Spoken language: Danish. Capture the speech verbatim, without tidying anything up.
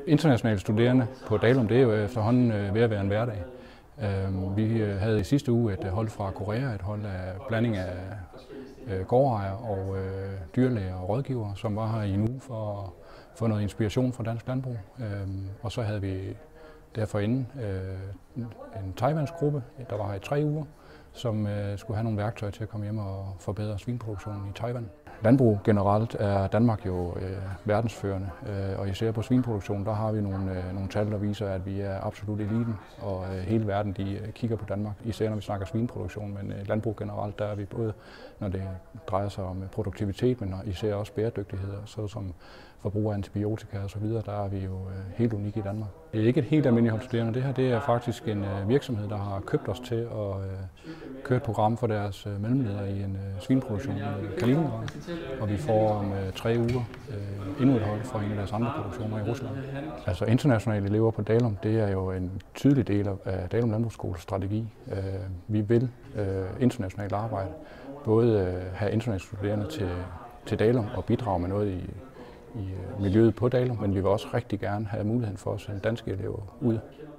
Internationale studerende på Dalum, det er jo efterhånden ved at være en hverdag. Vi havde i sidste uge et hold fra Korea, et hold af blanding af gårdejere og dyrlæger og rådgivere, som var her i en uge for at få noget inspiration fra dansk landbrug. Og så havde vi derfor inden en Taiwans gruppe, der var her i tre uger, som skulle have nogle værktøjer til at komme hjem og forbedre svinproduktionen i Taiwan. Landbrug generelt er Danmark jo øh, verdensførende, øh, og især på svinproduktion, der har vi nogle, øh, nogle tal, der viser, at vi er absolut eliten, og øh, hele verden de øh, kigger på Danmark, især når vi snakker svinproduktion, men øh, landbrug generelt, der er vi både, når det drejer sig om produktivitet, men især også bæredygtighed, såsom forbrug af antibiotika og så videre, der er vi jo øh, helt unikke i Danmark. Det er ikke et helt almindeligt hold studerende, det her det er faktisk en øh, virksomhed, der har købt os til at øh, køre et program for deres øh, mellemledere i en øh, svinproduktion i Kaliningrad. Og vi får om øh, tre uger øh, endnu et hold fra en af deres andre produktioner i Rusland. Altså internationale elever på Dalum, det er jo en tydelig del af Dalum Landbrugsskoles strategi. Øh, vi vil øh, internationalt arbejde, både øh, have internationale studerende til, til Dalum og bidrage med noget i, i miljøet på Dalum, men vi vil også rigtig gerne have muligheden for at sende danske elever ud.